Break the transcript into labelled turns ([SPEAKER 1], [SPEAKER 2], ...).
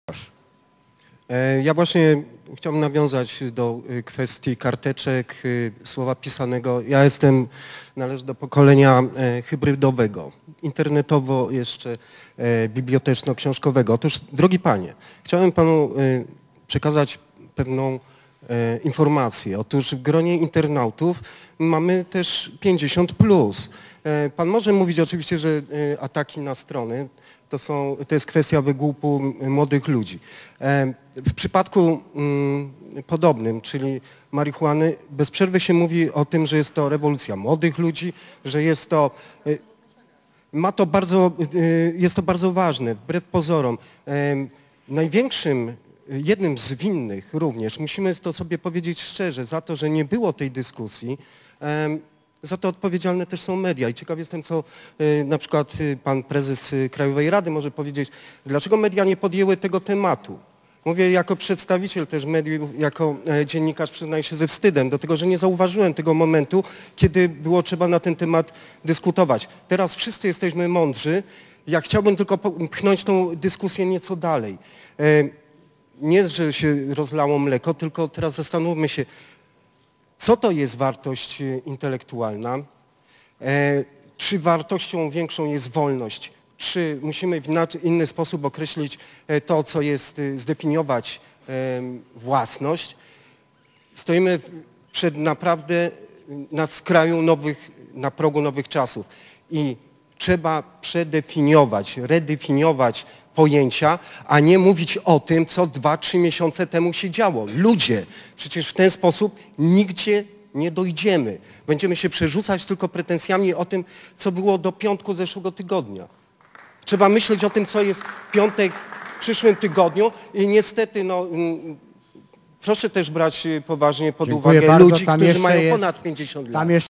[SPEAKER 1] Ja właśnie chciałbym nawiązać do kwestii karteczek, słowa pisanego. Ja należę do pokolenia hybrydowego, internetowo jeszcze biblioteczno-książkowego. Otóż, drogi panie, chciałem panu przekazać pewną informację. Otóż w gronie internautów mamy też 50+. Pan może mówić oczywiście, że ataki na strony to jest kwestia wygłupu młodych ludzi. W przypadku podobnym, czyli marihuany, bez przerwy się mówi o tym, że jest to rewolucja młodych ludzi, że jest to bardzo ważne, wbrew pozorom. Jednym z winnych również, musimy to sobie powiedzieć szczerze, za to, że nie było tej dyskusji, za to odpowiedzialne też są media i ciekaw jestem, co na przykład pan prezes Krajowej Rady może powiedzieć, dlaczego media nie podjęły tego tematu. Mówię jako przedstawiciel też mediów, jako dziennikarz przyznaję się ze wstydem do tego, że nie zauważyłem tego momentu, kiedy było trzeba na ten temat dyskutować. Teraz wszyscy jesteśmy mądrzy. Ja chciałbym tylko pchnąć tą dyskusję nieco dalej. Nie, że się rozlało mleko, tylko teraz zastanówmy się, co to jest wartość intelektualna, czy wartością większą jest wolność, czy musimy w inny sposób określić to, co jest, zdefiniować własność. Stoimy naprawdę na skraju na progu nowych czasów i trzeba przedefiniować, redefiniować pojęcia, a nie mówić o tym, co 2-3 miesiące temu się działo. Ludzie, przecież w ten sposób nigdzie nie dojdziemy. Będziemy się przerzucać tylko pretensjami o tym, co było do piątku zeszłego tygodnia. Trzeba myśleć o tym, co jest piątek w przyszłym tygodniu i niestety, proszę też brać poważnie pod uwagę ludzi, którzy mają ponad 50 lat.